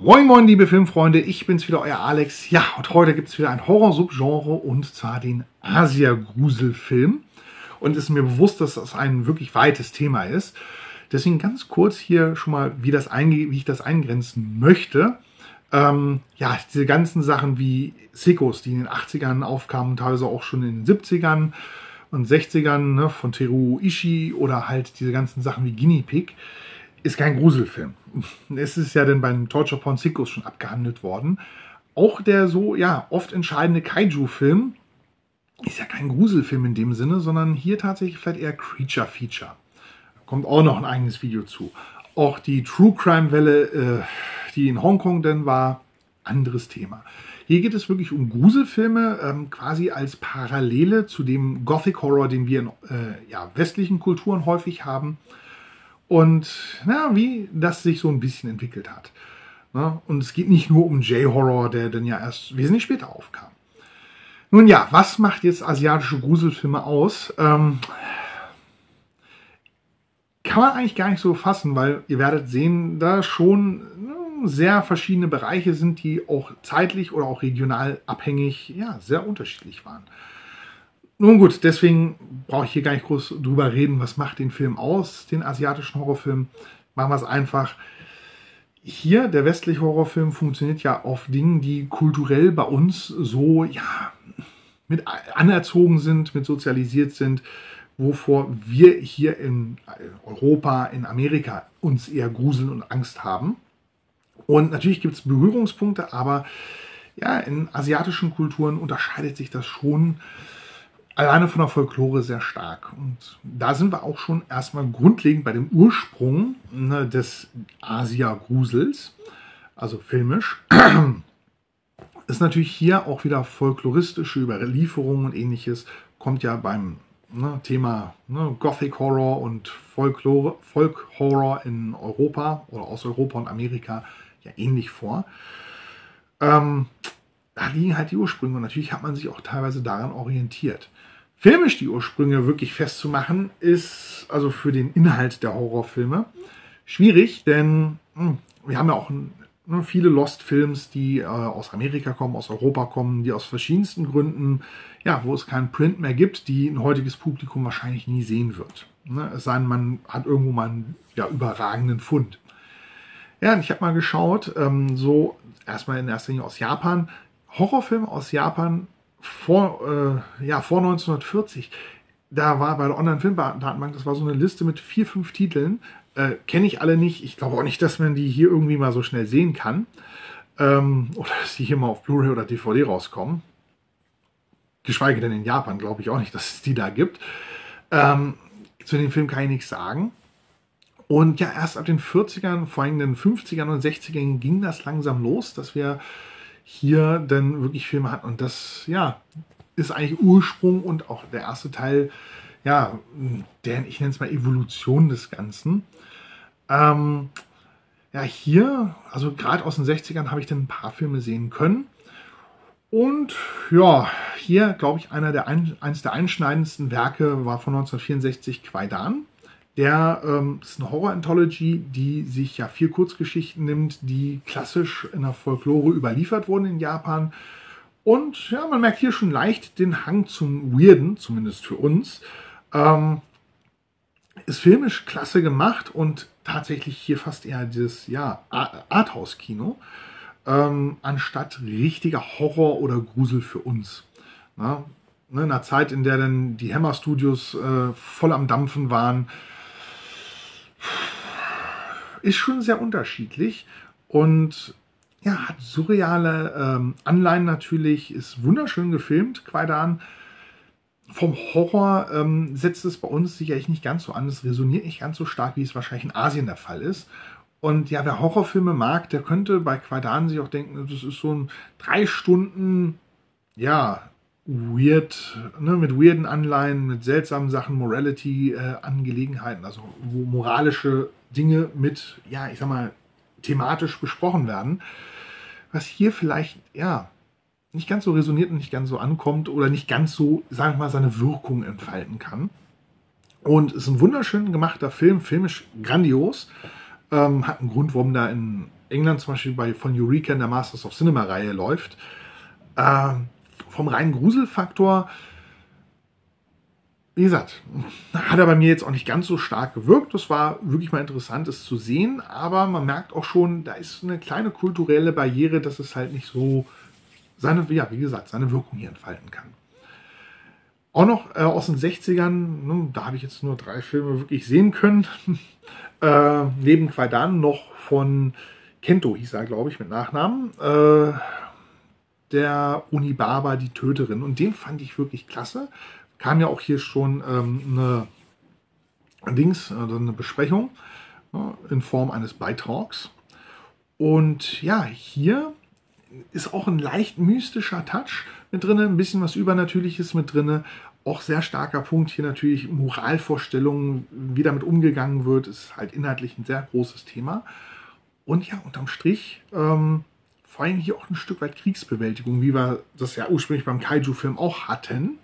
Moin moin liebe Filmfreunde, ich bin's wieder, euer Alex. Ja, und heute gibt's wieder ein Horror-Subgenre und zwar den Asia-Gruselfilm. Und es ist mir bewusst, dass das ein wirklich weites Thema ist. Deswegen ganz kurz hier schon mal, wie ich das eingrenzen möchte. Ja, diese ganzen Sachen wie Sickos, die in den 80ern aufkamen, teilweise auch schon in den 70ern und 60ern, ne, von Teruo Ishii oder halt diese ganzen Sachen wie Guinea Pig, ist kein Gruselfilm. Es ist ja dann beim Torture Porn Sickos schon abgehandelt worden. Auch der so, ja, oft entscheidende Kaiju-Film ist ja kein Gruselfilm in dem Sinne, sondern hier tatsächlich vielleicht eher Creature-Feature. Da kommt auch noch ein eigenes Video zu. Auch die True Crime-Welle, die in Hongkong dann war, anderes Thema. Hier geht es wirklich um Gruselfilme, quasi als Parallele zu dem Gothic Horror, den wir in westlichen Kulturen häufig haben. Und na, wie das sich so ein bisschen entwickelt hat. Na, und es geht nicht nur um J-Horror, der dann ja erst wesentlich später aufkam. Nun ja, was macht jetzt asiatische Gruselfilme aus? Kann man eigentlich gar nicht so fassen, weil ihr werdet sehen, da schon sehr verschiedene Bereiche sind, die auch zeitlich oder auch regional abhängig, ja, sehr unterschiedlich waren. Nun gut, deswegen brauche ich hier gar nicht groß drüber reden, was macht den Film aus, den asiatischen Horrorfilm. Machen wir es einfach. Hier, der westliche Horrorfilm funktioniert ja auf Dingen, die kulturell bei uns so, ja, mit anerzogen sind, mit sozialisiert sind, wovor wir hier in Europa, in Amerika uns eher gruseln und Angst haben. Und natürlich gibt es Berührungspunkte, aber ja, in asiatischen Kulturen unterscheidet sich das schon alleine von der Folklore sehr stark. Und da sind wir auch schon erstmal grundlegend bei dem Ursprung des Asia-Grusels, also filmisch. Ist natürlich hier auch wieder folkloristische Überlieferungen und ähnliches, kommt ja beim Thema Gothic Horror und Folk Horror in Europa oder aus Europa und Amerika ja ähnlich vor. Da liegen halt die Ursprünge und natürlich hat man sich auch teilweise daran orientiert. Filmisch die Ursprünge wirklich festzumachen, ist also für den Inhalt der Horrorfilme schwierig, denn wir haben ja auch viele Lost Films, die aus Amerika kommen, aus Europa kommen, die aus verschiedensten Gründen, ja, wo es keinen Print mehr gibt, die ein heutiges Publikum wahrscheinlich nie sehen wird. Es sei denn, man hat irgendwo mal einen überragenden Fund. Ja, und ich habe mal geschaut, so erstmal in erster Linie aus Japan, Horrorfilme aus Japan vor 1940, da war bei der Online-Filmdatenbank, das war so eine Liste mit 4, 5 Titeln, kenne ich alle nicht, ich glaube auch nicht, dass man die hier irgendwie mal so schnell sehen kann, oder dass die hier mal auf Blu-ray oder DVD rauskommen, geschweige denn in Japan, glaube ich auch nicht, dass es die da gibt. Zu den Filmen kann ich nichts sagen. Und ja, erst ab den 40ern, vor allem den 50ern und 60ern ging das langsam los, dass wir hier dann wirklich Filme hatten. Und das, ja, ist eigentlich Ursprung und auch der erste Teil, ja, ich nenne es mal Evolution des Ganzen. Ja, hier, also gerade aus den 60ern habe ich dann ein paar Filme sehen können. Und ja, hier, glaube ich, eins der einschneidendsten Werke war von 1964 Kwaidan. Der ist eine Horror-Anthology, die sich ja 4 Kurzgeschichten nimmt, die klassisch in der Folklore überliefert wurden in Japan. Und ja, man merkt hier schon leicht den Hang zum Weirden, zumindest für uns. Ist filmisch klasse gemacht und tatsächlich hier fast eher dieses Arthouse-Kino, anstatt richtiger Horror oder Grusel für uns. Na, in einer Zeit, in der dann die Hammer Studios voll am Dampfen waren, ist schon sehr unterschiedlich und ja, hat surreale Anleihen natürlich, ist wunderschön gefilmt, Kwaidan. Vom Horror setzt es bei uns sicherlich nicht ganz so an, es resoniert nicht ganz so stark, wie es wahrscheinlich in Asien der Fall ist. Und ja, wer Horrorfilme mag, der könnte bei Kwaidan sich auch denken, das ist so ein 3 Stunden, ja, weird, mit weirden Anleihen, mit seltsamen Sachen, Morality-Angelegenheiten, also wo moralische Dinge mit, ja, ich sag mal, thematisch besprochen werden, was hier vielleicht, ja, nicht ganz so resoniert und nicht ganz so ankommt oder nicht ganz so, sagen wir mal, seine Wirkung entfalten kann. Und es ist ein wunderschön gemachter Film, filmisch grandios, hat einen Grund, warum da in England zum Beispiel von Eureka in der Masters of Cinema-Reihe läuft. Vom reinen Gruselfaktor, wie gesagt, hat er bei mir jetzt auch nicht ganz so stark gewirkt. Das war wirklich mal interessant, es zu sehen, aber man merkt auch schon, da ist eine kleine kulturelle Barriere, dass es halt nicht so seine Wirkung hier entfalten kann. Auch noch aus den 60ern, da habe ich jetzt nur 3 Filme wirklich sehen können. Neben Kwaidan noch von Kento, hieß er, glaube ich, mit Nachnamen. Der Onibaba, die Töterin. Und den fand ich wirklich klasse. Kam ja auch hier schon eine Besprechung in Form eines Beitrags. Und ja, hier ist auch ein leicht mystischer Touch mit drin, ein bisschen was Übernatürliches mit drin. Auch sehr starker Punkt hier natürlich Moralvorstellungen, wie damit umgegangen wird, ist halt inhaltlich ein sehr großes Thema. Und ja, unterm Strich vor allem hier auch ein Stück weit Kriegsbewältigung, wie wir das ja ursprünglich beim Kaiju-Film auch hatten.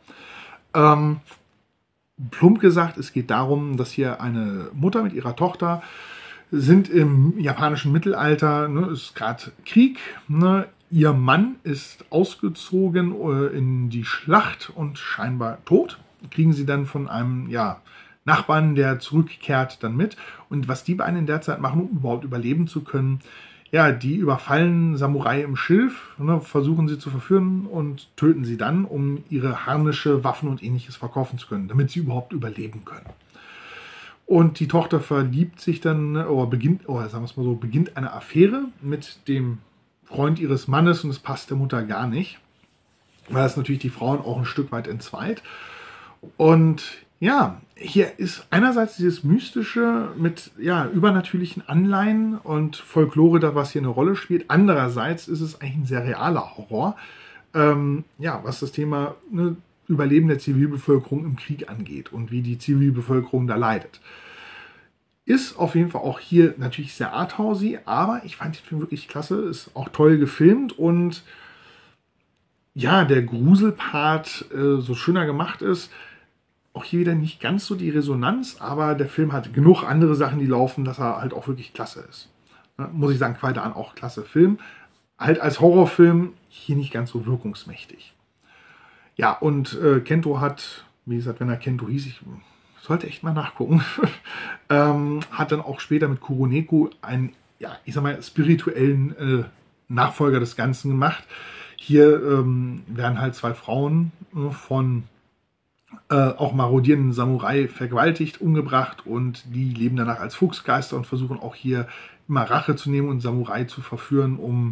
Plump gesagt, es geht darum, dass hier eine Mutter mit ihrer Tochter sind im japanischen Mittelalter, ist gerade Krieg, ihr Mann ist ausgezogen in die Schlacht und scheinbar tot. Kriegen sie dann von einem Nachbarn, der zurückkehrt, dann mit. Und was die beiden in der Zeit machen, um überhaupt überleben zu können, die überfallen Samurai im Schilf, versuchen sie zu verführen und töten sie dann, um ihre Harnische, Waffen und ähnliches verkaufen zu können, damit sie überhaupt überleben können. Und die Tochter verliebt sich dann, beginnt eine Affäre mit dem Freund ihres Mannes und es passt der Mutter gar nicht, weil das natürlich die Frauen auch ein Stück weit entzweit. Und ja, hier ist einerseits dieses Mystische mit übernatürlichen Anleihen und Folklore, da was hier eine Rolle spielt. Andererseits ist es eigentlich ein sehr realer Horror, was das Thema Überleben der Zivilbevölkerung im Krieg angeht und wie die Zivilbevölkerung da leidet. Ist auf jeden Fall auch hier natürlich sehr arthousey, aber ich fand den Film wirklich klasse, ist auch toll gefilmt und ja, der Gruselpart so schöner gemacht ist. Auch hier wieder nicht ganz so die Resonanz, aber der Film hat genug andere Sachen, die laufen, dass er halt auch wirklich klasse ist. Muss ich sagen, Kwaidan auch klasse Film. Halt als Horrorfilm hier nicht ganz so wirkungsmächtig. Ja, und Kento hat, wie gesagt, wenn er Kento hieß, ich sollte echt mal nachgucken, hat dann auch später mit Kuroneko einen, spirituellen Nachfolger des Ganzen gemacht. Hier werden halt 2 Frauen von auch marodierenden Samurai vergewaltigt, umgebracht und die leben danach als Fuchsgeister und versuchen auch hier immer Rache zu nehmen und Samurai zu verführen, um,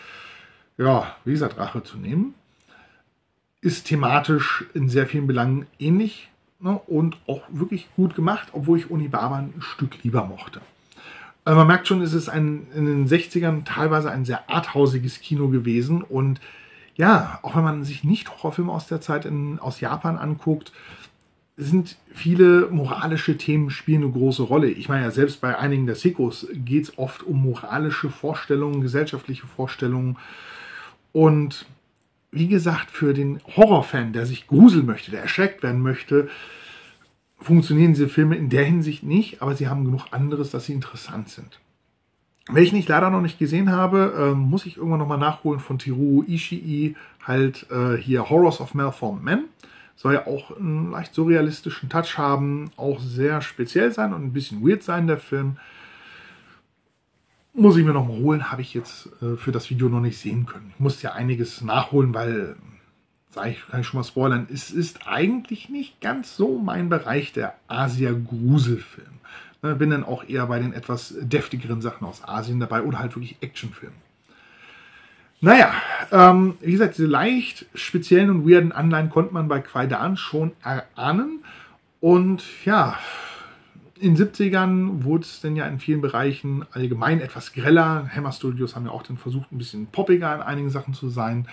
Rache zu nehmen. Ist thematisch in sehr vielen Belangen ähnlich und auch wirklich gut gemacht, obwohl ich Onibaba ein Stück lieber mochte. Man merkt schon, es ist in den 60ern teilweise ein sehr arthausiges Kino gewesen und ja, auch wenn man sich nicht Horrorfilme aus der Zeit aus Japan anguckt, sind viele moralische Themen spielen eine große Rolle. Ich meine ja, selbst bei einigen der Sekos geht es oft um moralische Vorstellungen, gesellschaftliche Vorstellungen. Und wie gesagt, für den Horrorfan, der sich gruseln möchte, der erschreckt werden möchte, funktionieren diese Filme in der Hinsicht nicht, aber sie haben genug anderes, dass sie interessant sind. Welchen ich leider noch nicht gesehen habe, muss ich irgendwann nochmal nachholen von Teruo Ishii, hier Horrors of Malformed Men. Soll ja auch einen leicht surrealistischen Touch haben, auch sehr speziell sein und ein bisschen weird sein, der Film. Muss ich mir nochmal holen, habe ich jetzt für das Video noch nicht sehen können. Ich muss ja einiges nachholen, weil, kann ich schon mal spoilern, es ist eigentlich nicht ganz so mein Bereich, der Asia-Gruselfilm. Bin dann auch eher bei den etwas deftigeren Sachen aus Asien dabei oder halt wirklich Actionfilmen. Naja, wie gesagt, diese leicht speziellen und weirden Anleihen konnte man bei Kwaidan schon erahnen. Und ja, in den 70ern wurde es dann ja in vielen Bereichen allgemein etwas greller. Hammer Studios haben ja auch dann versucht, ein bisschen poppiger in einigen Sachen zu sein.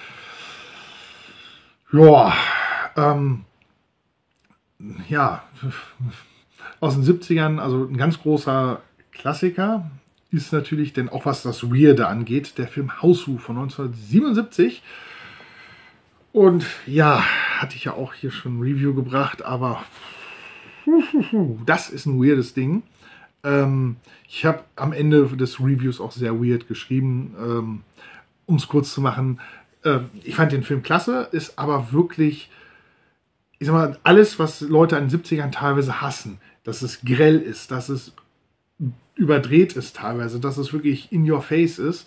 Aus den 70ern, also ein ganz großer Klassiker, ist natürlich, denn auch was das Weirde angeht, der Film Hausu von 1977. Und ja, hatte ich ja auch hier schon ein Review gebracht, aber das ist ein weirdes Ding. Ich habe am Ende des Reviews auch sehr weird geschrieben, um es kurz zu machen. Ich fand den Film klasse, ist aber wirklich, ich sag mal, alles, was Leute an den 70ern teilweise hassen, dass es grell ist, dass es überdreht ist teilweise, dass es wirklich in your face ist.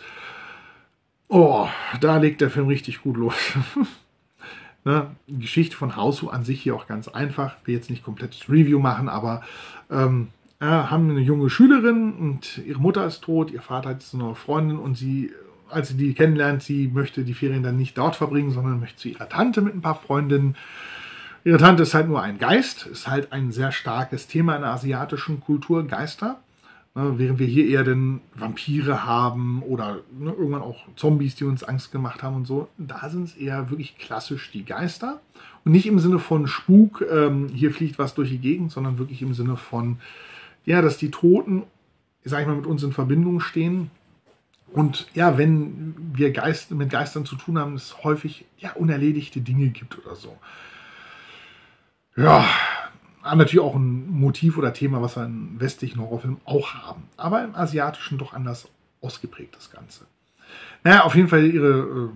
Oh, da legt der Film richtig gut los. Ne? Die Geschichte von Hausu an sich hier auch ganz einfach. Ich will jetzt nicht komplettes Review machen, aber haben eine junge Schülerin und ihre Mutter ist tot, ihr Vater hat so eine Freundin und sie, als sie die kennenlernt, sie möchte die Ferien dann nicht dort verbringen, sondern möchte zu ihrer Tante mit ein paar Freundinnen. Ihre Tante ist halt nur ein Geist, ist halt ein sehr starkes Thema in der asiatischen Kultur, Geister. Während wir hier eher den Vampire haben oder irgendwann auch Zombies, die uns Angst gemacht haben und so. Da sind es eher wirklich klassisch die Geister. Und nicht im Sinne von Spuk, hier fliegt was durch die Gegend, sondern wirklich im Sinne von, ja, dass die Toten, sag ich mal, mit uns in Verbindung stehen. Und ja, wenn wir mit Geistern zu tun haben, es häufig ja unerledigte Dinge gibt oder so. Ja, natürlich auch ein Motiv oder Thema, was wir in westlichen Horrorfilmen auch haben. Aber im asiatischen doch anders ausgeprägt, das Ganze. Naja, auf jeden Fall ihre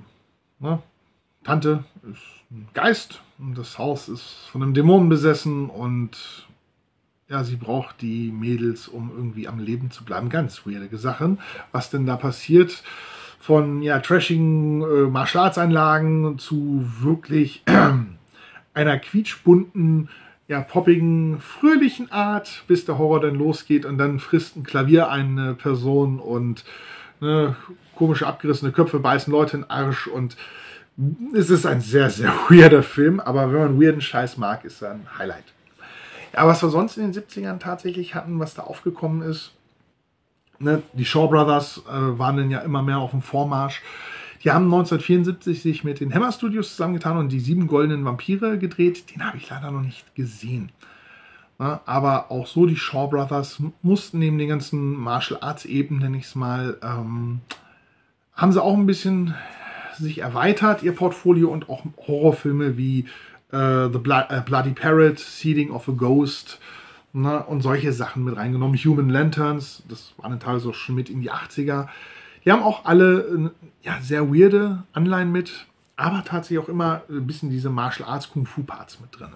Tante ist ein Geist und das Haus ist von einem Dämonen besessen und ja, sie braucht die Mädels, um irgendwie am Leben zu bleiben. Ganz weirde Sachen. Was denn da passiert? Von ja, trashigen Martial Arts Einlagen zu wirklich einer quietschbunten, ja, poppigen, fröhlichen Art, bis der Horror dann losgeht und dann frisst ein Klavier eine Person und komische abgerissene Köpfe beißen Leute in den Arsch und es ist ein sehr, sehr weirder Film, aber wenn man weirden Scheiß mag, ist er ein Highlight. Ja, was wir sonst in den 70ern tatsächlich hatten, was da aufgekommen ist, die Shaw Brothers waren dann ja immer mehr auf dem Vormarsch. Die haben 1974 sich mit den Hammer Studios zusammengetan und die 7 goldenen Vampire gedreht. Den habe ich leider noch nicht gesehen. Aber auch so, die Shaw Brothers mussten neben den ganzen Martial Arts Eben, nenne ich es mal, haben sie auch ein bisschen sich erweitert, ihr Portfolio, und auch Horrorfilme wie The Bloody Parrot, Seeding of a Ghost und solche Sachen mit reingenommen. Human Lanterns, das waren teilweise auch schon mit in die 80er. Die haben auch alle ja, sehr weirde Anleihen mit, aber tatsächlich auch immer ein bisschen diese Martial Arts Kung Fu Parts mit drin.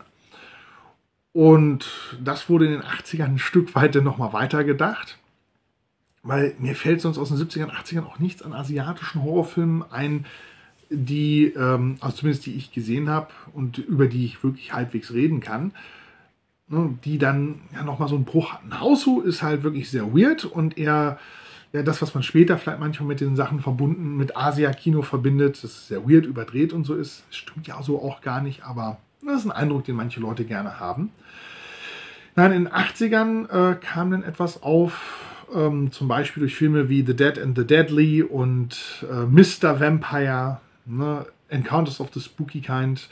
Und das wurde in den 80ern ein Stück weit dann nochmal weitergedacht, weil mir fällt sonst aus den 70ern, 80ern auch nichts an asiatischen Horrorfilmen ein, die, also zumindest die ich gesehen habe und über die ich wirklich halbwegs reden kann, die dann ja nochmal so einen Bruch hatten. Hausu ist halt wirklich sehr weird und eher ja, das, was man später vielleicht manchmal mit den Sachen verbunden, mit Asia-Kino verbindet, das ist sehr weird, überdreht und so ist. Das stimmt ja so auch gar nicht, aber das ist ein Eindruck, den manche Leute gerne haben. Dann in den 80ern kam dann etwas auf, zum Beispiel durch Filme wie The Dead and the Deadly und Mr. Vampire, Encounters of the Spooky Kind.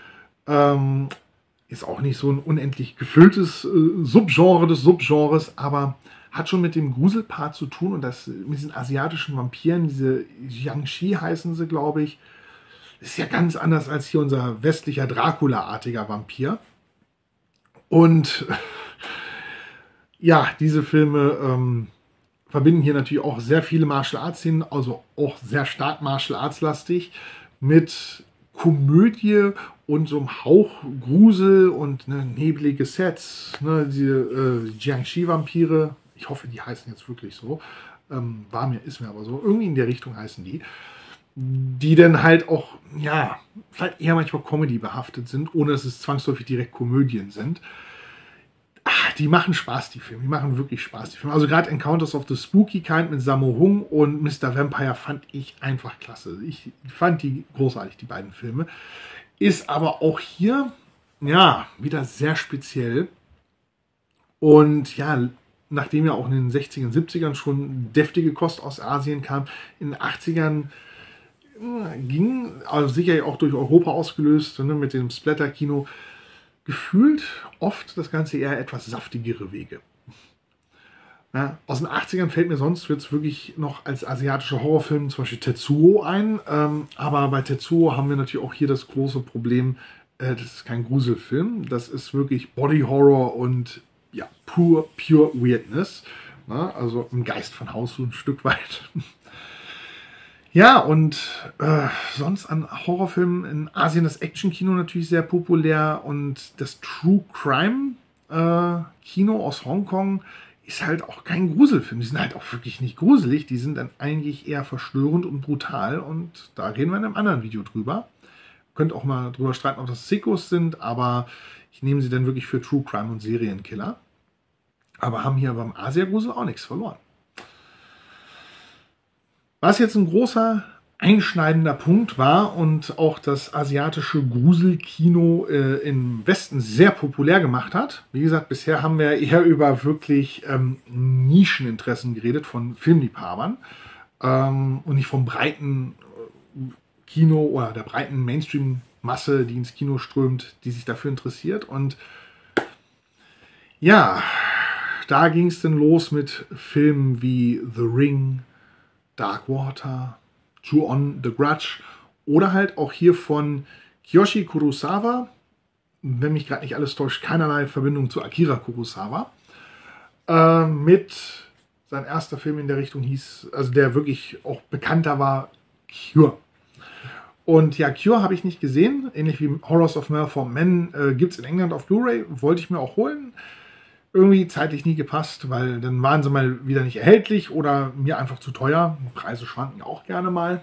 Ist auch nicht so ein unendlich gefülltes Subgenre des Subgenres, aber hat schon mit dem Gruselpart zu tun und das mit diesen asiatischen Vampiren, diese Jiangshi heißen sie, glaube ich, ist ja ganz anders als hier unser westlicher Dracula-artiger Vampir. Und ja, diese Filme verbinden hier natürlich auch sehr viele Martial Arts Szenen, also auch sehr stark Martial Arts lastig, mit Komödie und so einem Hauch Grusel und nebelige Sets. Diese Jiangshi-Vampire, ich hoffe, die heißen jetzt wirklich so, ist mir aber so, irgendwie in der Richtung heißen die dann halt auch, ja, vielleicht eher manchmal Comedy behaftet sind, ohne dass es zwangsläufig direkt Komödien sind. Die machen Spaß, die Filme. Die machen wirklich Spaß, die Filme. Also gerade Encounters of the Spooky Kind mit Sammo Hung und Mr. Vampire fand ich einfach klasse. Ich fand die großartig, die beiden Filme. Ist aber auch hier, ja, wieder sehr speziell. Und ja, nachdem ja auch in den 60ern, 70ern schon deftige Kost aus Asien kam, in den 80ern ging, also sicher auch durch Europa ausgelöst, mit dem Splatter-Kino, gefühlt oft das Ganze eher etwas saftigere Wege. Ja, aus den 80ern fällt mir sonst jetzt wirklich noch als asiatischer Horrorfilm zum Beispiel Tetsuo ein, aber bei Tetsuo haben wir natürlich auch hier das große Problem, das ist kein Gruselfilm, das ist wirklich Body Horror und ja, pure Weirdness. Ne? Also im Geist von Haus so ein Stück weit. Ja, und sonst an Horrorfilmen in Asien das Action-Kino natürlich sehr populär und das True Crime Kino aus Hongkong ist halt auch kein Gruselfilm. Die sind halt auch wirklich nicht gruselig, die sind dann eigentlich eher verstörend und brutal und da reden wir in einem anderen Video drüber. Könnt auch mal drüber streiten, ob das Sickos sind, aber ich nehme sie dann wirklich für True Crime und Serienkiller. Aber haben hier beim Asia-Grusel auch nichts verloren. Was jetzt ein großer einschneidender Punkt war und auch das asiatische Gruselkino im Westen sehr populär gemacht hat. Wie gesagt, bisher haben wir eher über wirklich Nischeninteressen geredet von Filmliebhabern und nicht vom breiten Kino oder der breiten Mainstream-Masse, die ins Kino strömt, die sich dafür interessiert. Und ja, da ging es dann los mit Filmen wie The Ring, Dark Water, Ju-On, The Grudge oder halt auch hier von Kiyoshi Kurosawa, wenn mich gerade nicht alles täuscht, keinerlei Verbindung zu Akira Kurosawa, mit sein erster Film in der Richtung hieß, also der wirklich auch bekannter war, Cure. Und ja, Cure habe ich nicht gesehen, ähnlich wie Horrors of Malformed Men gibt es in England auf Blu-ray, wollte ich mir auch holen. Irgendwie zeitlich nie gepasst, weil dann waren sie mal wieder nicht erhältlich oder mir einfach zu teuer. Preise schwanken auch gerne mal.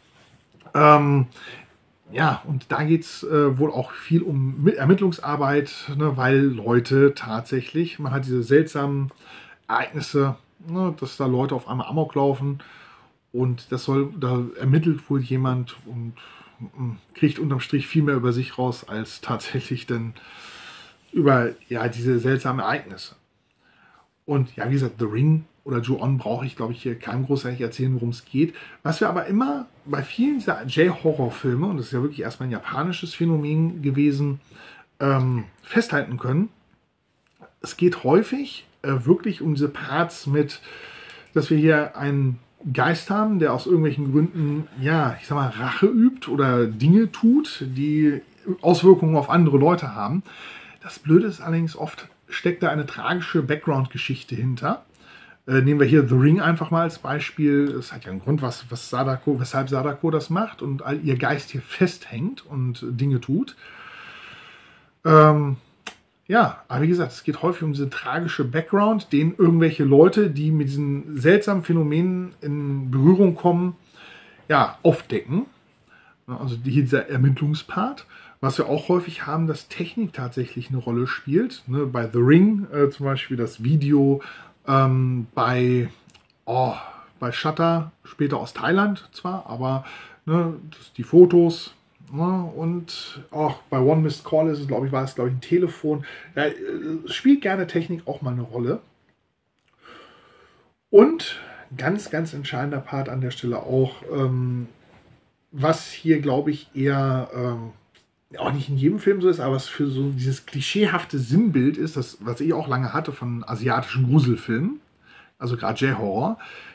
Ja, und da geht es wohl auch viel um Ermittlungsarbeit, ne, weil Leute tatsächlich, man hat diese seltsamen Ereignisse, ne, dass da Leute auf einmal Amok laufen und da ermittelt wohl jemand und kriegt unterm Strich viel mehr über sich raus, als tatsächlich dann über ja, diese seltsamen Ereignisse. Und ja, wie gesagt, The Ring oder Ju-On brauche ich, glaube ich, hier keinem großartig erzählen, worum es geht. Was wir aber immer bei vielen dieser J-Horror-Filme, und das ist ja wirklich erstmal ein japanisches Phänomen gewesen, festhalten können, es geht häufig wirklich um diese Parts mit, dass wir hier einen Geist haben, der aus irgendwelchen Gründen, ja, ich sag mal, Rache übt oder Dinge tut, die Auswirkungen auf andere Leute haben. Das Blöde ist allerdings, oft steckt da eine tragische Background-Geschichte hinter. Nehmen wir hier The Ring einfach mal als Beispiel. Es hat ja einen Grund, weshalb Sadako das macht und all ihr Geist hier festhängt und Dinge tut. Ja, aber wie gesagt, es geht häufig um diese tragische Background, den irgendwelche Leute, die mit diesen seltsamen Phänomenen in Berührung kommen, ja, aufdecken. Also hier dieser Ermittlungspart. Was wir auch häufig haben, dass Technik tatsächlich eine Rolle spielt. Ne, bei The Ring zum Beispiel das Video, bei Shutter, später aus Thailand zwar, aber ne, die Fotos. Ne, und auch bei One Missed Call ist es, war es ein Telefon. Ja, spielt gerne Technik auch mal eine Rolle. Und ganz, ganz entscheidender Part an der Stelle auch, was hier, glaube ich, eher auch nicht in jedem Film so ist, aber was für so dieses klischeehafte Sinnbild ist, das, was ich auch lange hatte von asiatischen Gruselfilmen, also gerade J-Horror,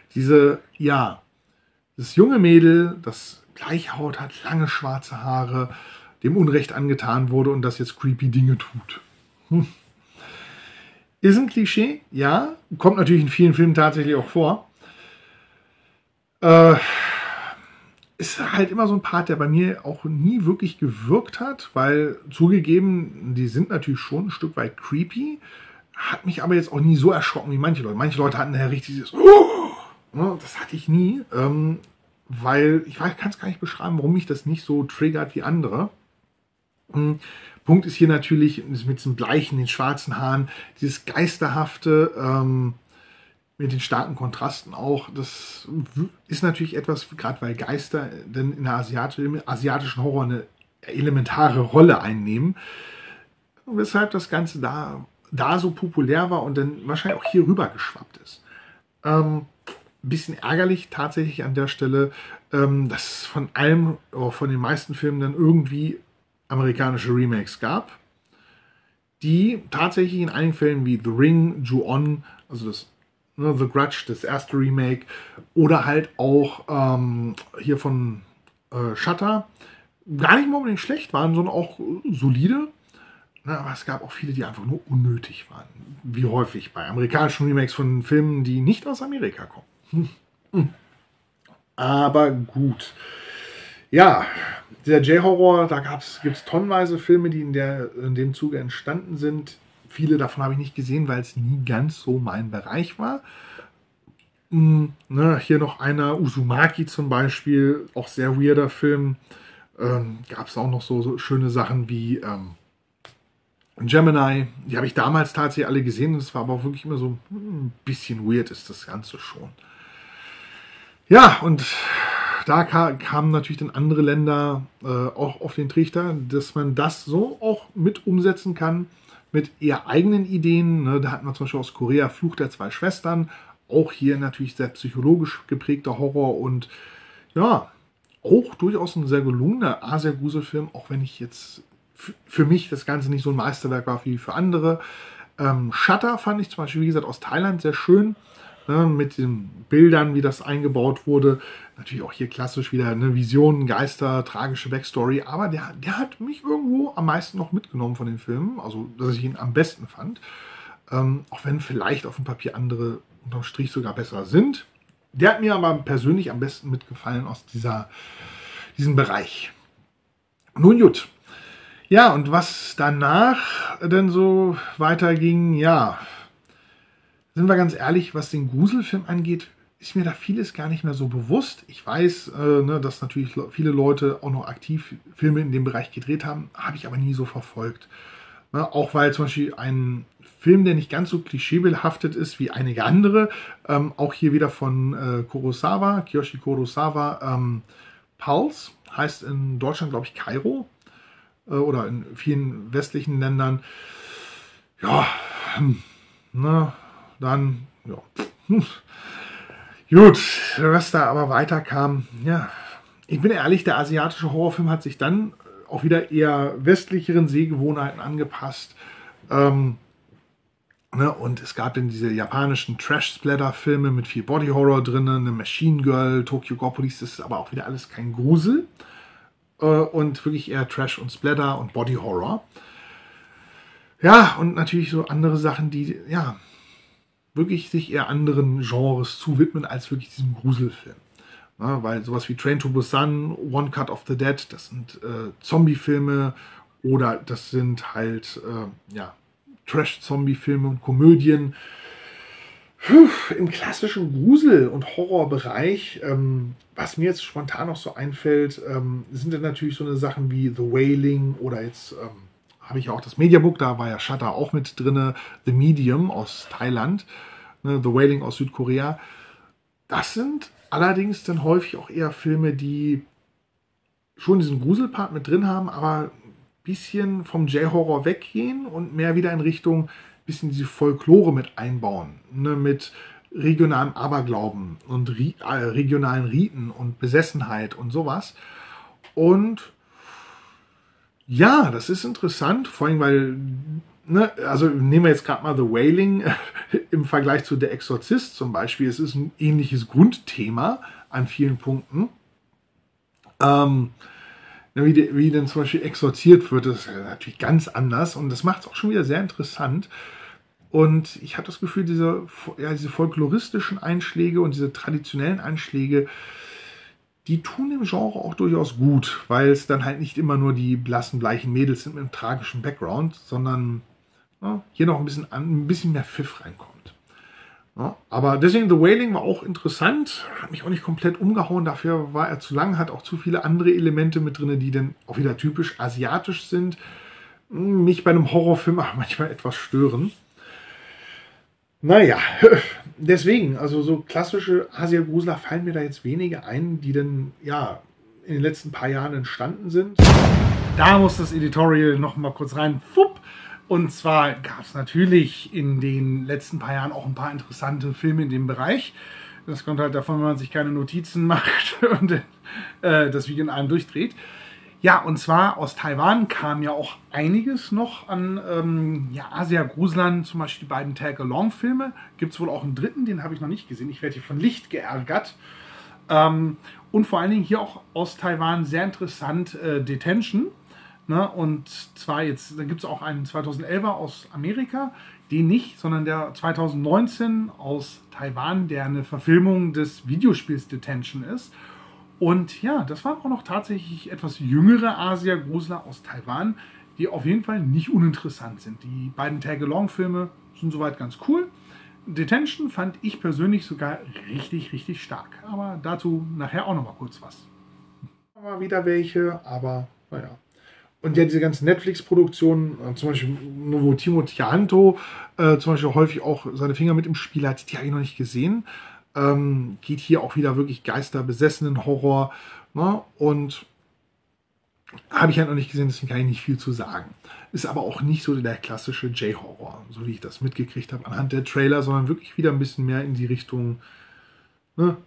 das junge Mädel, das gleiche Haut hat, lange schwarze Haare, dem Unrecht angetan wurde und das jetzt creepy Dinge tut. Ist ein Klischee, ja, kommt natürlich in vielen Filmen tatsächlich auch vor. Ist halt immer so ein Part, der bei mir auch nie wirklich gewirkt hat, weil zugegeben, die sind natürlich schon ein Stück weit creepy, hat mich aber jetzt auch nie so erschrocken wie manche Leute. Manche Leute hatten ja richtig dieses, das hatte ich nie, weil ich kann es gar nicht beschreiben, warum mich das nicht so triggert wie andere. Punkt ist hier natürlich mit diesem Bleichen, den schwarzen Haaren, dieses Geisterhafte, mit den starken Kontrasten auch. Das ist natürlich etwas, gerade weil Geister dann in der asiatischen Horror eine elementare Rolle einnehmen, weshalb das Ganze da so populär war und dann wahrscheinlich auch hier rüber geschwappt ist. Ein bisschen ärgerlich tatsächlich an der Stelle, dass es von den meisten Filmen dann irgendwie amerikanische Remakes gab, die tatsächlich in einigen Fällen wie The Ring, Ju-On, also The Grudge, das erste Remake, oder halt auch hier von Shutter, gar nicht mal unbedingt schlecht waren, sondern auch solide. Ne, aber es gab auch viele, die einfach nur unnötig waren. Wie häufig bei amerikanischen Remakes von Filmen, die nicht aus Amerika kommen. Aber gut. Ja, der J-Horror, da gibt es tonnenweise Filme, die in dem Zuge entstanden sind. Viele davon habe ich nicht gesehen, weil es nie ganz so mein Bereich war. Ne, hier noch einer, Uzumaki zum Beispiel, auch sehr weirder Film. Gab es auch noch so schöne Sachen wie Gemini. Die habe ich damals tatsächlich alle gesehen. Das war aber auch wirklich immer so ein bisschen weird ist das Ganze schon. Ja, und da kamen natürlich dann andere Länder auch auf den Trichter, dass man das so auch mit umsetzen kann, mit eher eigenen Ideen. Ne? Da hatten wir zum Beispiel aus Korea Fluch der zwei Schwestern. Auch hier natürlich sehr psychologisch geprägter Horror und ja, auch durchaus ein sehr gelungener Asia-Gruselfilm, auch wenn ich jetzt für mich das Ganze nicht so ein Meisterwerk war wie für andere. Shutter fand ich zum Beispiel, wie gesagt, aus Thailand sehr schön. Mit den Bildern, wie das eingebaut wurde. Natürlich auch hier klassisch wieder eine Vision, Geister, tragische Backstory. Aber der hat mich irgendwo am meisten noch mitgenommen von den Filmen. Also, dass ich ihn am besten fand. Auch wenn vielleicht auf dem Papier andere unterm Strich sogar besser sind. Der hat mir aber persönlich am besten mitgefallen aus diesem Bereich. Nun gut. Ja, und was danach denn so weiterging, ja, sind wir ganz ehrlich, was den Gruselfilm angeht, ist mir da vieles gar nicht mehr so bewusst. Ich weiß, dass natürlich viele Leute auch noch aktiv Filme in dem Bereich gedreht haben, habe ich aber nie so verfolgt. Auch weil zum Beispiel ein Film, der nicht ganz so klischeebehaftet ist wie einige andere, auch hier wieder von Kurosawa, Kiyoshi Kurosawa, Pulse, heißt in Deutschland, glaube ich, Kairo, oder in vielen westlichen Ländern. Ja, dann, ja. Gut, was da aber weiterkam, ja, ich bin ehrlich, der asiatische Horrorfilm hat sich dann auch wieder eher westlicheren Sehgewohnheiten angepasst. Und es gab dann diese japanischen Trash-Splatter-Filme mit viel Body-Horror drin, eine Machine Girl, Tokyo-Gopolis, das ist aber auch wieder alles kein Grusel. Und wirklich eher Trash und Splatter und Body-Horror. Ja, und natürlich so andere Sachen, die, ja, wirklich sich eher anderen Genres zuwidmen als wirklich diesem Gruselfilm. Ja, weil sowas wie Train to Busan, One Cut of the Dead, das sind Zombie-Filme oder das sind halt Trash-Zombie-Filme und Komödien. Im klassischen Grusel- und Horrorbereich, was mir jetzt spontan noch so einfällt, sind dann natürlich so eine Sachen wie The Wailing oder jetzt habe ich auch das Mediabook, da war ja Shutter auch mit drin, The Medium aus Thailand, The Wailing aus Südkorea. Das sind allerdings dann häufig auch eher Filme, die schon diesen Gruselpart mit drin haben, aber ein bisschen vom J-Horror weggehen und mehr wieder in Richtung ein bisschen diese Folklore mit einbauen, mit regionalem Aberglauben und regionalen Riten und Besessenheit und sowas. Und ja, das ist interessant, vor allem weil, also nehmen wir jetzt gerade mal The Wailing im Vergleich zu Der Exorzist zum Beispiel. Es ist ein ähnliches Grundthema an vielen Punkten. Wie denn zum Beispiel exorziert wird, das ist natürlich ganz anders und das macht es auch schon wieder sehr interessant. Und ich habe das Gefühl, diese folkloristischen Einschläge und diese traditionellen Einschläge, die tun dem Genre auch durchaus gut, weil es dann halt nicht immer nur die blassen, bleichen Mädels sind mit einem tragischen Background, sondern hier noch ein bisschen mehr Pfiff reinkommt. Ja, aber deswegen The Wailing war auch interessant, hat mich auch nicht komplett umgehauen, dafür war er zu lang, hat auch zu viele andere Elemente mit drin, die dann auch wieder typisch asiatisch sind, mich bei einem Horrorfilm auch manchmal etwas stören. Naja, deswegen, also so klassische Asia-Grusler fallen mir da jetzt wenige ein, die dann ja in den letzten paar Jahren entstanden sind. Da muss das Editorial noch mal kurz rein. Fupp. Und zwar gab es natürlich in den letzten paar Jahren auch ein paar interessante Filme in dem Bereich. Das kommt halt davon, wenn man sich keine Notizen macht und das Video in einem durchdreht. Ja, und zwar aus Taiwan kam ja auch einiges noch an Asia-Gruslern, zum Beispiel die beiden Tag-Along-Filme. Gibt es wohl auch einen dritten, den habe ich noch nicht gesehen. Ich werde hier von Licht geärgert. Und vor allen Dingen hier auch aus Taiwan sehr interessant Detention. Ne? Und zwar jetzt, da gibt es auch einen 2011er aus Amerika, den nicht, sondern der 2019 aus Taiwan, der eine Verfilmung des Videospiels Detention ist. Und ja, das waren auch noch tatsächlich etwas jüngere Asia-Grusler aus Taiwan, die auf jeden Fall nicht uninteressant sind. Die beiden Tag-Along-Filme sind soweit ganz cool. Detention fand ich persönlich sogar richtig, richtig stark. Aber dazu nachher auch noch mal kurz was. Mal wieder welche, aber naja. Und ja, diese ganzen Netflix-Produktionen, zum Beispiel, wo Timothy Anto zum Beispiel häufig auch seine Finger mit im Spiel hat, die habe ich noch nicht gesehen. Geht hier auch wieder wirklich geisterbesessenen Horror. Ne? Und habe ich halt noch nicht gesehen, deswegen kann ich nicht viel zu sagen. Ist aber auch nicht so der klassische J-Horror, so wie ich das mitgekriegt habe anhand der Trailer, sondern wirklich wieder ein bisschen mehr in die Richtung, ne?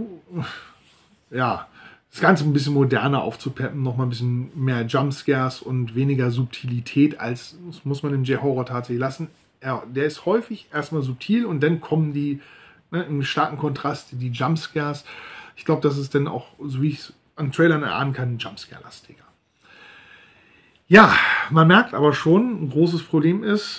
Ja, das Ganze ein bisschen moderner aufzupeppen, nochmal ein bisschen mehr Jumpscares und weniger Subtilität, als das muss man im J-Horror tatsächlich lassen. Ja, der ist häufig erstmal subtil und dann kommen die, ne, im starken Kontrast die Jumpscares. Ich glaube, das ist dann auch, so wie ich es an Trailern erahnen kann, Jumpscare-lastiger. Ja, man merkt aber schon, ein großes Problem ist,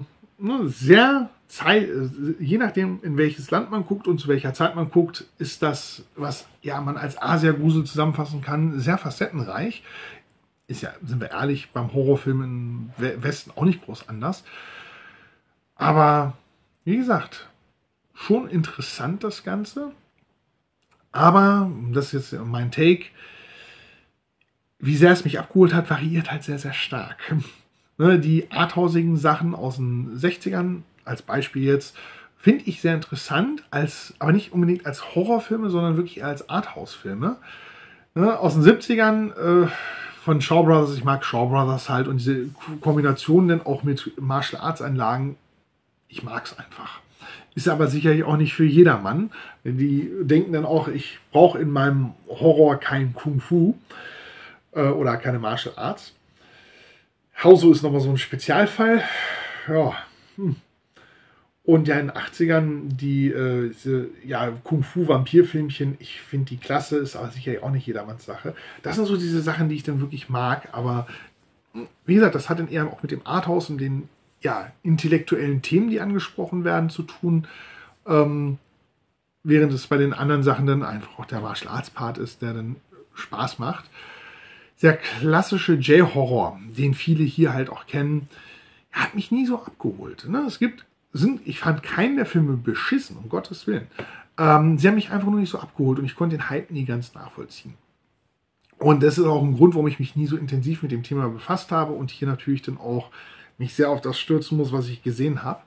je nachdem, in welches Land man guckt und zu welcher Zeit man guckt, ist das, was ja man als Asia-Grusel zusammenfassen kann, sehr facettenreich. Ist ja, sind wir ehrlich, beim Horrorfilm im Westen auch nicht groß anders. Aber wie gesagt, schon interessant das Ganze. Aber, das ist jetzt mein Take, wie sehr es mich abgeholt hat, variiert halt sehr, sehr stark. Die arthausigen Sachen aus den 60ern, als Beispiel jetzt, finde ich sehr interessant, aber nicht unbedingt als Horrorfilme, sondern wirklich als Arthouse-Filme. Aus den 70ern von Shaw Brothers, ich mag Shaw Brothers halt, und diese Kombination dann auch mit Martial Arts Einlagen, ich mag es einfach. Ist aber sicherlich auch nicht für jedermann. Die denken dann auch, ich brauche in meinem Horror kein Kung Fu oder keine Martial Arts. Hauso ist nochmal so ein Spezialfall. Ja. Und ja, in den 80ern diese Kung-Fu-Vampir-Filmchen, ich finde die klasse, ist aber sicherlich auch nicht jedermanns Sache. Das sind so diese Sachen, die ich dann wirklich mag, aber wie gesagt, das hat dann eher auch mit dem Arthouse und den intellektuellen Themen, die angesprochen werden, zu tun, während es bei den anderen Sachen dann einfach auch der Martial Arts Part ist, der dann Spaß macht. Der klassische J-Horror, den viele hier halt auch kennen, hat mich nie so abgeholt. Ne? Ich fand keinen der Filme beschissen, um Gottes Willen. Sie haben mich einfach nur nicht so abgeholt und ich konnte den Hype nie ganz nachvollziehen. Und das ist auch ein Grund, warum ich mich nie so intensiv mit dem Thema befasst habe und hier natürlich dann auch mich sehr auf das stürzen muss, was ich gesehen habe.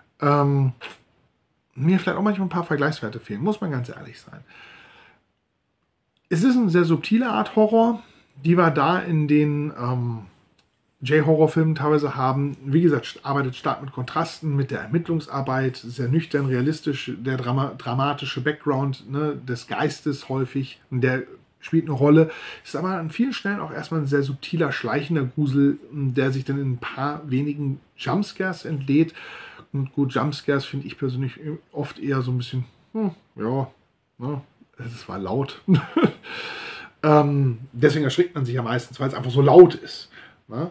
Mir vielleicht auch manchmal ein paar Vergleichswerte fehlen, muss man ganz ehrlich sein. Es ist eine sehr subtile Art Horror, die wir da in den J-Horror-Filmen teilweise haben. Wie gesagt, arbeitet stark mit Kontrasten, mit der Ermittlungsarbeit, sehr nüchtern, realistisch, der dramatische Background, ne, des Geistes häufig, der spielt eine Rolle. Ist aber an vielen Stellen auch erstmal ein sehr subtiler, schleichender Grusel, der sich dann in ein paar wenigen Jumpscares entlädt. Und gut, Jumpscares finde ich persönlich oft eher so ein bisschen, es war laut. Deswegen erschrickt man sich ja meistens, weil es einfach so laut ist. Ne?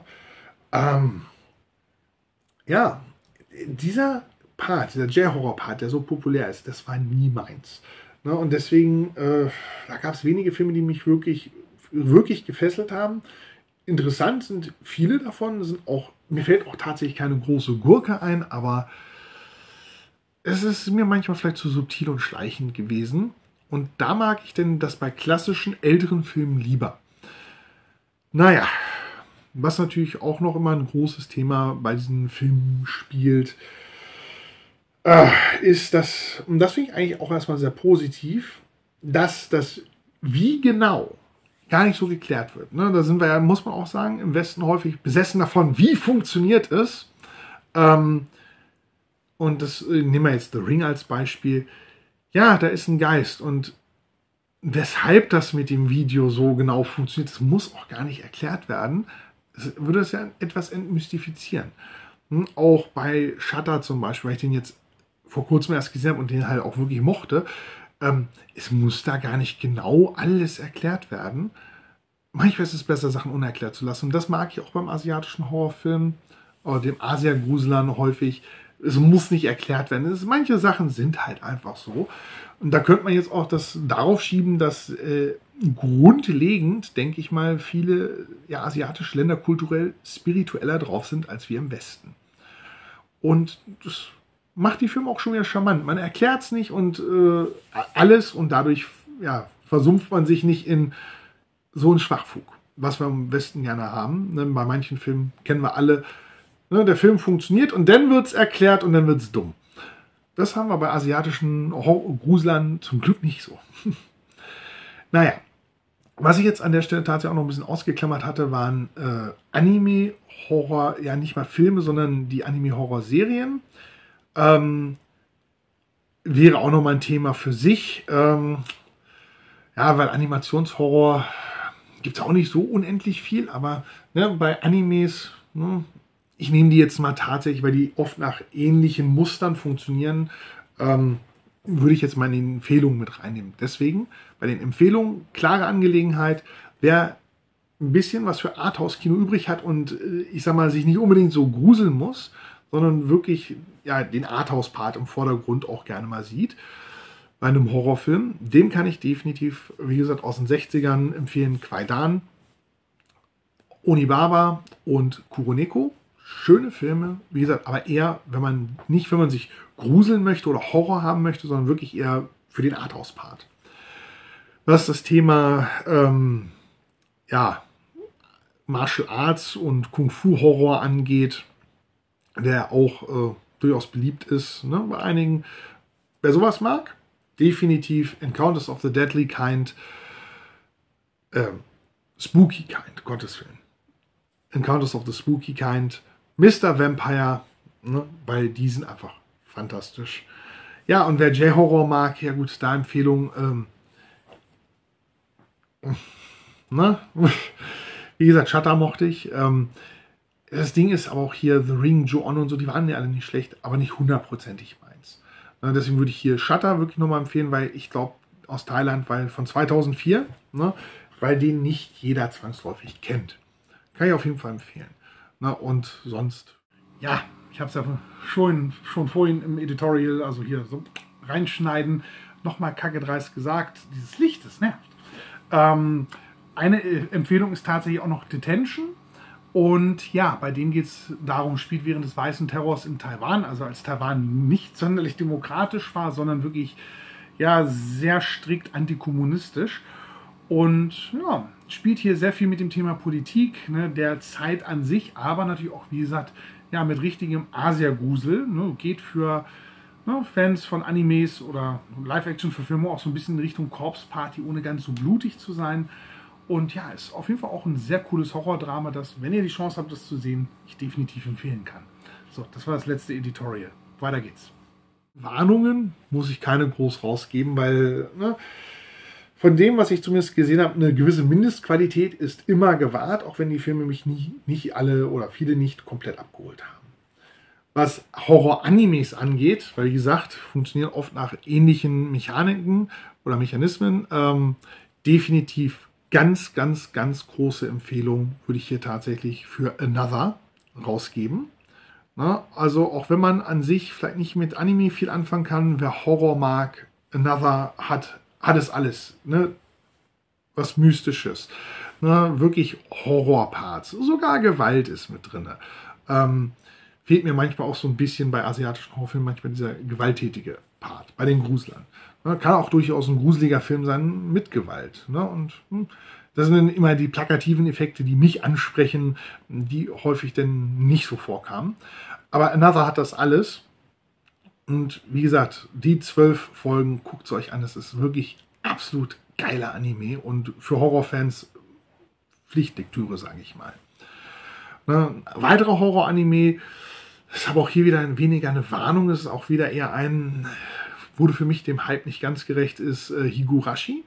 Dieser Part, dieser J-Horror-Part, der so populär ist, das war nie meins. Ne? Und deswegen, da gab es wenige Filme, die mich wirklich, wirklich gefesselt haben. Interessant sind viele davon, mir fällt auch tatsächlich keine große Gurke ein, aber es ist mir manchmal vielleicht zu subtil und schleichend gewesen. Und da mag ich denn das bei klassischen, älteren Filmen lieber. Naja, was natürlich auch noch immer ein großes Thema bei diesen Filmen spielt, ist das, und das finde ich eigentlich auch erstmal sehr positiv, dass das wie genau gar nicht so geklärt wird. Ne? Da sind wir ja, muss man auch sagen, im Westen häufig besessen davon, wie funktioniert es. Und das nehmen wir jetzt The Ring als Beispiel. Ja, da ist ein Geist und weshalb das mit dem Video so genau funktioniert, das muss auch gar nicht erklärt werden. Das würde es ja etwas entmystifizieren. Auch bei Shutter zum Beispiel, weil ich den jetzt vor kurzem erst gesehen habe und den halt auch wirklich mochte, es muss da gar nicht genau alles erklärt werden. manchmal ist es besser, Sachen unerklärt zu lassen. Und das mag ich auch beim asiatischen Horrorfilm oder dem Asia-Gruselern häufig. Es muss nicht erklärt werden. Manche Sachen sind halt einfach so. Und da könnte man jetzt auch das darauf schieben, dass grundlegend, denke ich mal, viele asiatische Länder kulturell spiritueller drauf sind als wir im Westen. Und das macht die Filme auch schon wieder charmant. Man erklärt es nicht und alles und dadurch versumpft man sich nicht in so einen Schwachfug, was wir im Westen gerne haben. Ne? Bei manchen Filmen kennen wir alle, ne? Der Film funktioniert und dann wird es erklärt und dann wird es dumm. Das haben wir bei asiatischen Gruselern zum Glück nicht so. Naja, was ich jetzt an der Stelle tatsächlich auch noch ein bisschen ausgeklammert hatte, waren Anime-Horror, ja nicht mal Filme, sondern die Anime-Horror-Serien. Wäre auch nochmal ein Thema für sich. Weil Animationshorror gibt es auch nicht so unendlich viel, aber ne, bei Animes, ich nehme die jetzt mal tatsächlich, weil die oft nach ähnlichen Mustern funktionieren, würde ich jetzt mal in die Empfehlungen mit reinnehmen. Deswegen, bei den Empfehlungen, klare Angelegenheit, wer ein bisschen was für Arthouse-Kino übrig hat und ich sag mal, sich nicht unbedingt so gruseln muss, sondern wirklich den Arthouse-Part im Vordergrund auch gerne mal sieht, bei einem Horrorfilm, dem kann ich definitiv, wie gesagt, aus den 60ern empfehlen, Kwaidan, Onibaba und Kuroneko. Schöne Filme, wie gesagt, aber eher, wenn man sich gruseln möchte oder Horror haben möchte, sondern wirklich eher für den Arthouse-Part. Was das Thema Martial Arts und Kung-Fu-Horror angeht, der auch durchaus beliebt ist, ne, bei einigen. Wer sowas mag, definitiv Encounters of the Deadly Kind, Spooky Kind, Gottes Willen. Encounters of the Spooky Kind, Mr. Vampire, ne, weil die sind einfach fantastisch. Ja, und wer J-Horror mag, ja gut, da Empfehlung, ne? Wie gesagt, Shutter mochte ich. Das Ding ist aber auch hier The Ring, Ju-On und so, die waren ja alle nicht schlecht, aber nicht hundertprozentig meins. Deswegen würde ich hier Shutter wirklich nochmal empfehlen, weil ich glaube, aus Thailand, weil von 2004, ne, weil den nicht jeder zwangsläufig kennt. Kann ich auf jeden Fall empfehlen. Und sonst, ja, ich habe es ja schon vorhin im Editorial, also hier so reinschneiden, nochmal kackedreist gesagt, dieses Licht, das nervt. Eine Empfehlung ist tatsächlich auch noch Detention. Und ja, bei dem geht es darum, spielt während des Weißen Terrors in Taiwan, also als Taiwan nicht sonderlich demokratisch war, sondern wirklich sehr strikt antikommunistisch. Und ja, spielt hier sehr viel mit dem Thema Politik, ne, der Zeit an sich, aber natürlich auch, wie gesagt, mit richtigem Asia-Grusel. Ne, geht für Fans von Animes oder Live-Action-Verfilmung auch so ein bisschen in Richtung Corpse Party, ohne ganz so blutig zu sein. Und ja, ist auf jeden Fall auch ein sehr cooles Horrordrama, das, wenn ihr die Chance habt, das zu sehen, ich definitiv empfehlen kann. So, das war das letzte Editorial. Weiter geht's. Warnungen muss ich keine groß rausgeben, weil von dem, was ich zumindest gesehen habe, eine gewisse Mindestqualität ist immer gewahrt, auch wenn die Filme mich nicht alle oder viele nicht komplett abgeholt haben. Was Horror-Animes angeht, weil wie gesagt, funktionieren oft nach ähnlichen Mechaniken oder Mechanismen, definitiv ganz, ganz, ganz große Empfehlung würde ich hier tatsächlich für Another rausgeben. Also auch wenn man an sich vielleicht nicht mit Anime viel anfangen kann, wer Horror mag, Another hat es alles. Ne? Was Mystisches. Ne? Wirklich Horrorparts. Sogar Gewalt ist mit drin. Fehlt mir manchmal auch so ein bisschen bei asiatischen Horrorfilmen manchmal dieser gewalttätige Part, bei den Gruslern. Kann auch durchaus ein gruseliger Film sein mit Gewalt. Und das sind dann immer die plakativen Effekte, die mich ansprechen, die häufig dann nicht so vorkamen. Aber Another hat das alles. Und wie gesagt, die 12 Folgen, guckt es euch an. Das ist wirklich absolut geiler Anime und für Horrorfans Pflichtlektüre, sage ich mal. Weitere Horror-Anime ist aber auch hier wieder weniger eine Warnung, es ist auch wieder eher wurde für mich dem Hype nicht ganz gerecht, ist Higurashi.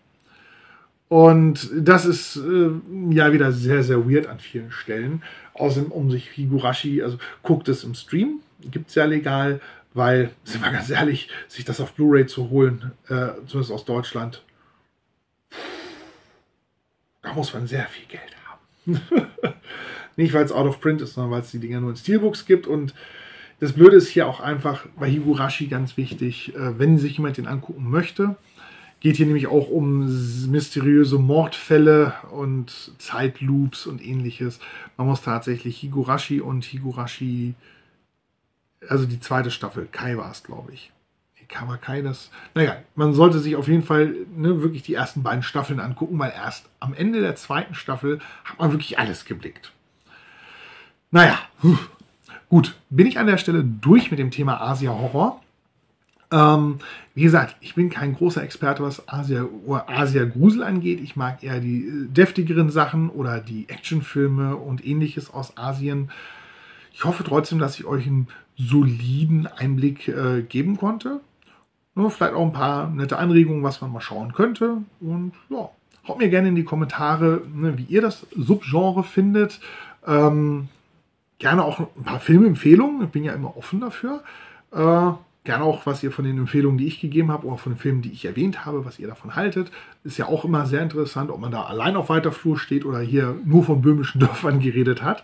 Und das ist wieder sehr, sehr weird an vielen Stellen. Außerdem um sich Higurashi, also guckt es im Stream, gibt es ja legal, weil, sind wir ganz ehrlich, sich das auf Blu-ray zu holen, zumindest aus Deutschland, da muss man sehr viel Geld haben. Nicht, weil es out of print ist, sondern weil es die Dinger nur in Steelbooks gibt. Und das Blöde ist hier auch einfach bei Higurashi ganz wichtig, wenn sich jemand den angucken möchte. Geht hier nämlich auch um mysteriöse Mordfälle und Zeitloops und ähnliches. Man muss tatsächlich Higurashi und Higurashi, also die zweite Staffel, Kai war es, glaube ich. Kawakai, das. Naja, man sollte sich auf jeden Fall wirklich die ersten beiden Staffeln angucken, weil erst am Ende der zweiten Staffel hat man wirklich alles geblickt. Naja, gut, bin ich an der Stelle durch mit dem Thema Asia-Horror. Wie gesagt, ich bin kein großer Experte, was Asia-Grusel angeht. Ich mag eher die deftigeren Sachen oder die Actionfilme und ähnliches aus Asien. Ich hoffe trotzdem, dass ich euch einen soliden Einblick geben konnte. Vielleicht auch ein paar nette Anregungen, was man mal schauen könnte. Und ja, haut mir gerne in die Kommentare, wie ihr das Subgenre findet. Gerne auch ein paar Filmempfehlungen. Ich bin ja immer offen dafür. Gerne auch, was ihr von den Empfehlungen, die ich gegeben habe, oder von den Filmen, die ich erwähnt habe, was ihr davon haltet. Ist ja auch immer sehr interessant, ob man da allein auf weiter Flur steht oder hier nur von böhmischen Dörfern geredet hat.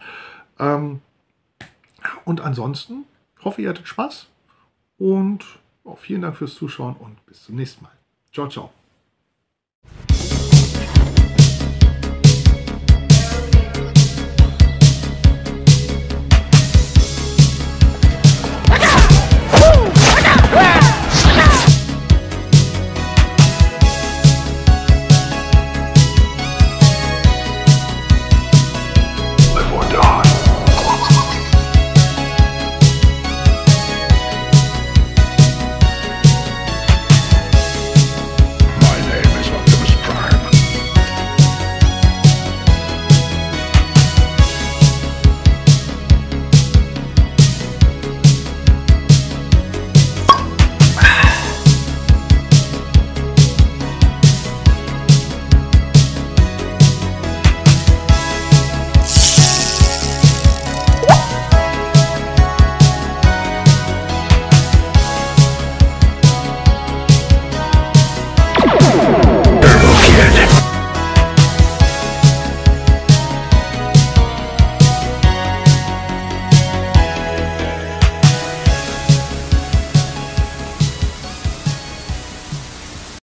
Und ansonsten hoffe, ihr hattet Spaß und vielen Dank fürs Zuschauen und bis zum nächsten Mal. Ciao, ciao.